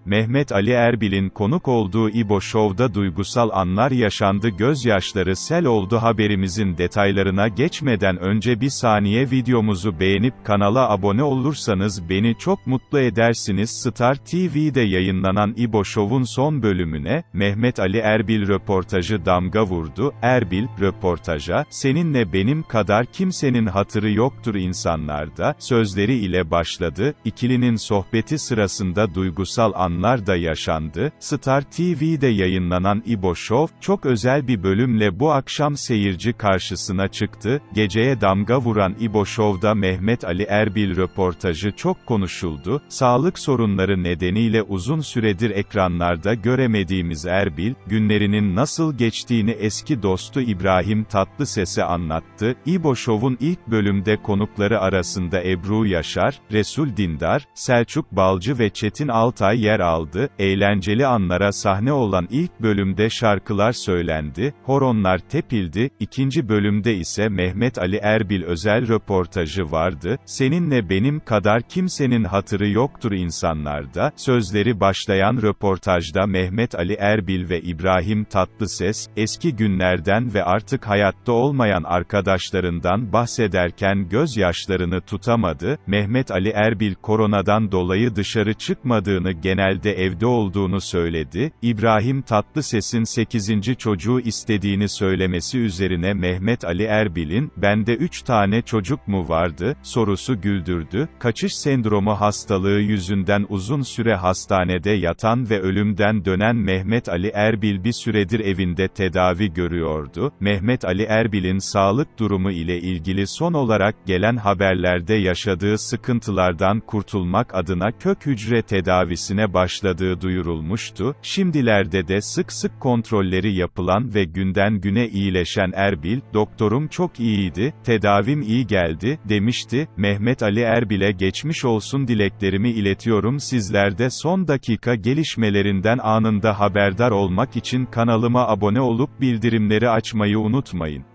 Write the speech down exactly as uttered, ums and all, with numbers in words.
Mehmet Ali Erbil'in konuk olduğu İbo Show'da duygusal anlar yaşandı, gözyaşları sel oldu. Haberimizin detaylarına geçmeden önce bir saniye videomuzu beğenip kanala abone olursanız beni çok mutlu edersiniz. Star T V'de yayınlanan İbo Show'un son bölümüne, Mehmet Ali Erbil röportajı damga vurdu. Erbil, röportaja, "Seninle benim kadar kimsenin hatırı yoktur insanlarda" sözleri ile başladı. İkilinin sohbeti sırasında duygusal anlar da yaşandı. Star T V'de yayınlanan İbo Show, çok özel bir bölümle bu akşam seyirci karşısına çıktı. Geceye damga vuran İbo Show'da Mehmet Ali Erbil röportajı çok konuşuldu. Sağlık sorunları nedeniyle uzun süredir ekranlarda göremediğimiz Erbil, günlerinin nasıl geçtiğini eski dostu İbrahim Tatlıses'e anlattı. İbo Show'un ilk bölümde konukları arasında Ebru Yaşar, Resul Dindar, Selçuk Balcı ve Çetin Altay yer aldı. Eğlenceli anlara sahne olan ilk bölümde şarkılar söylendi, horonlar tepildi. İkinci bölümde ise Mehmet Ali Erbil özel röportajı vardı. "Seninle benim kadar kimsenin hatırı yoktur insanlarda" sözleri başlayan röportajda Mehmet Ali Erbil ve İbrahim Tatlıses, eski günlerden ve artık hayatta olmayan arkadaşlarından bahsederken gözyaşlarını tutamadı. Mehmet Ali Erbil koronadan dolayı dışarı çıkmadığını, genelde evde olduğunu söyledi. İbrahim Tatlıses'in sekizinci çocuğu istediğini söylemesi üzerine Mehmet Ali Erbil'in "Bende üç tane çocuk mu vardı?" sorusu güldürdü. Kaçış sendromu hastalığı yüzünden uzun süre hastanede yatan ve ölümden dönen Mehmet Ali Erbil bir süredir evinde tedavi görüyordu. Mehmet Ali Erbil'in sağlık durumu ile ilgili son olarak gelen haberlerde yaşadığı sıkıntılardan kurtulmak adına kök hücre tedavisine başladığı duyurulmuştu. Şimdilerde de sık sık kontrolleri yapılan ve günden güne iyileşen Erbil, "Doktorum çok iyiydi, tedavim iyi geldi" demişti. Mehmet Ali Erbil'e geçmiş olsun dileklerimi iletiyorum. Sizler de son dakika gelişmelerinden anında haberdar olmak için kanalıma abone olup bildirimleri açmayı unutmayın.